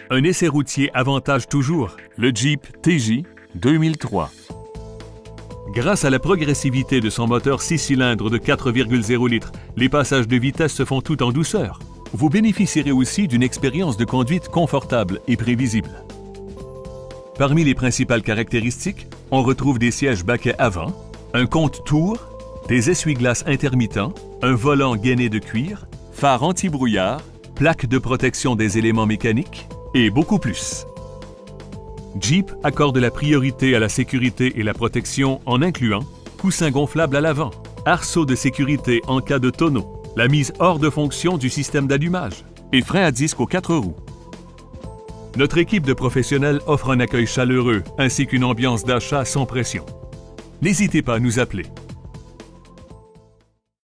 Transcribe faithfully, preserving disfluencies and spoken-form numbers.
Un essai routier avantage toujours le Jeep T J deux mille trois. Grâce à la progressivité de son moteur six cylindres de quatre virgule zéro litres, les passages de vitesse se font tout en douceur. Vous bénéficierez aussi d'une expérience de conduite confortable et prévisible. Parmi les principales caractéristiques, on retrouve des sièges baquets avant, un compte-tours, des essuie-glaces intermittents, un volant gainé de cuir, phare anti-brouillard, plaque de protection des éléments mécaniques et beaucoup plus. Jeep accorde la priorité à la sécurité et la protection en incluant coussin gonflable à l'avant, arceau de sécurité en cas de tonneau, la mise hors de fonction du système d'allumage et frein à disque aux quatre roues. Notre équipe de professionnels offre un accueil chaleureux ainsi qu'une ambiance d'achat sans pression. N'hésitez pas à nous appeler.